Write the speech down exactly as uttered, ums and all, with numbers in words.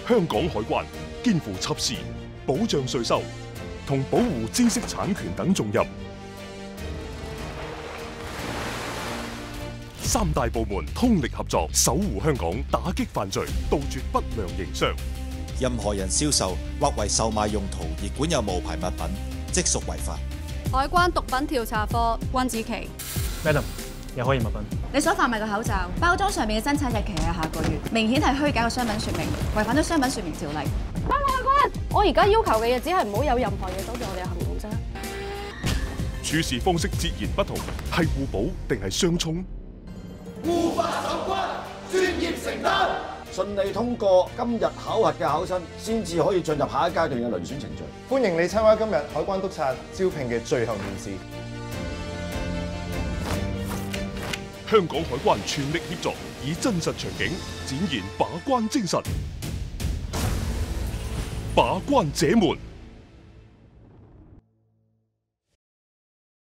香港海關肩負緝私、保障稅收同保護知識產權等重任，三大部門通力合作，守護香港，打擊犯罪，杜絕不良營商。 任何人銷售或為售賣用途而管有無牌物品，即屬違法。 海關毒品調查科溫子琪 ，Madam， 有可疑物品。 你所販賣嘅口罩包裝上面嘅生產日期係下個月，明顯係虛假嘅商品說明，違反咗商品說明條例。 海關，我而家要求嘅嘢只係唔好有任何嘢阻住我哋嘅行動啫。 處事方式截然不同，係互補定係相衝？ 護法守關，專業承擔。順利通過今日考核嘅考生，先至可以進入下一階段嘅遴選程序。 歡迎你參加今日海關督察招聘嘅最後面試。 香港海關全力協助，以真實場景展現把關精神。把關者們。